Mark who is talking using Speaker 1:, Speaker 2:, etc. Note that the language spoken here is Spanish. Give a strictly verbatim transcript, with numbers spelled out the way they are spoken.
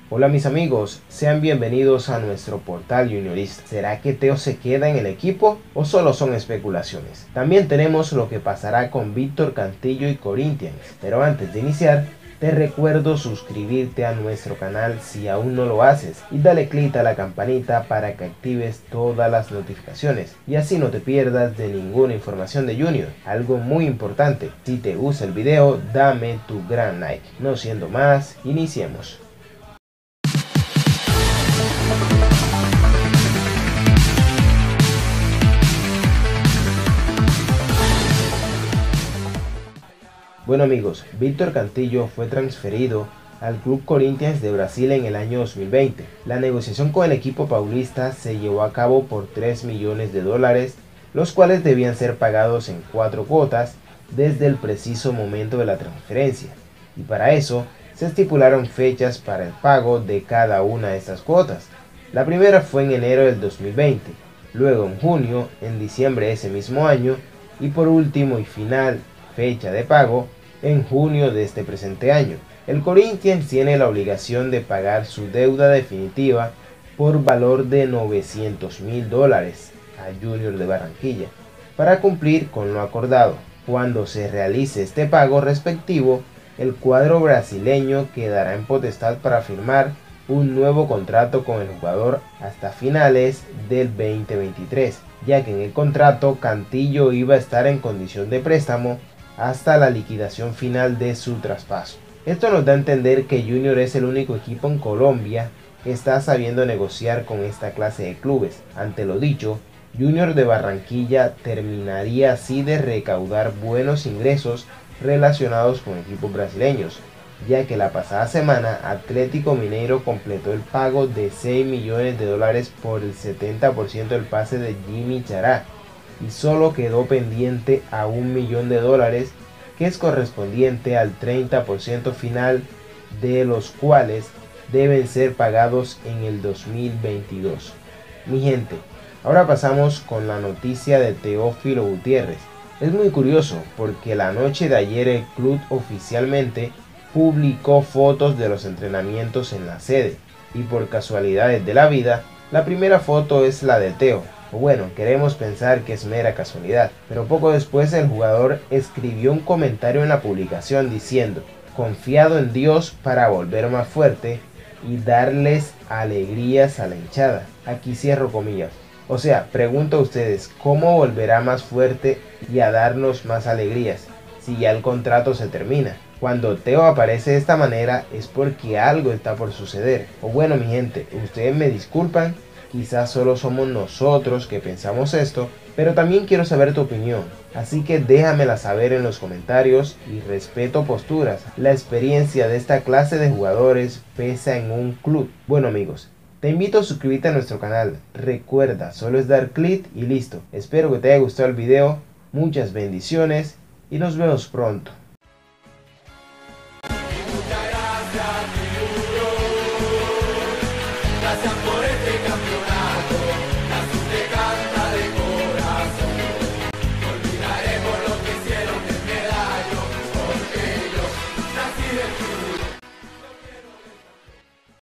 Speaker 1: Hola mis amigos, sean bienvenidos a nuestro portal juniorista. ¿Será que Teo se queda en el equipo o solo son especulaciones? También tenemos lo que pasará con Víctor Cantillo y Corinthians, pero antes de iniciar, te recuerdo suscribirte a nuestro canal si aún no lo haces y dale click a la campanita para que actives todas las notificaciones y así no te pierdas de ninguna información de Junior. Algo muy importante, si te gusta el video, dame tu gran like. No siendo más, iniciemos. Bueno amigos, Víctor Cantillo fue transferido al Club Corinthians de Brasil en el año dos mil veinte. La negociación con el equipo paulista se llevó a cabo por tres millones de dólares, los cuales debían ser pagados en cuatro cuotas desde el preciso momento de la transferencia. Y para eso se estipularon fechas para el pago de cada una de estas cuotas. La primera fue en enero del dos mil veinte, luego en junio, en diciembre de ese mismo año y por último y final fecha de pago en junio de este presente año. El Corinthians tiene la obligación de pagar su deuda definitiva por valor de novecientos mil dólares a Junior de Barranquilla para cumplir con lo acordado. Cuando se realice este pago respectivo, el cuadro brasileño quedará en potestad para firmar un nuevo contrato con el jugador hasta finales del veinte veintitrés, ya que en el contrato Cantillo iba a estar en condición de préstamo hasta la liquidación final de su traspaso. Esto nos da a entender que Junior es el único equipo en Colombia que está sabiendo negociar con esta clase de clubes. Ante lo dicho, Junior de Barranquilla terminaría así de recaudar buenos ingresos relacionados con equipos brasileños, ya que la pasada semana Atlético Mineiro completó el pago de seis millones de dólares por el setenta por ciento del pase de Yimmi Chará y solo quedó pendiente a un millón de dólares, que es correspondiente al treinta por ciento final, de los cuales deben ser pagados en el dos mil veintidós. Mi gente, ahora pasamos con la noticia de Teófilo Gutiérrez. Es muy curioso porque la noche de ayer el club oficialmente publicó fotos de los entrenamientos en la sede y por casualidades de la vida, la primera foto es la de Teo. O bueno, queremos pensar que es mera casualidad, pero poco después el jugador escribió un comentario en la publicación diciendo: confiado en Dios para volver más fuerte y darles alegrías a la hinchada. Aquí cierro comillas. O sea, pregunto a ustedes, ¿cómo volverá más fuerte y a darnos más alegrías si ya el contrato se termina? Cuando Teo aparece de esta manera es porque algo está por suceder. O bueno mi gente, ustedes me disculpan, quizás solo somos nosotros que pensamos esto, pero también quiero saber tu opinión, así que déjamela saber en los comentarios y respeto posturas. La experiencia de esta clase de jugadores pesa en un club. Bueno amigos, te invito a suscribirte a nuestro canal. Recuerda, solo es dar clic y listo. Espero que te haya gustado el video, muchas bendiciones y nos vemos pronto.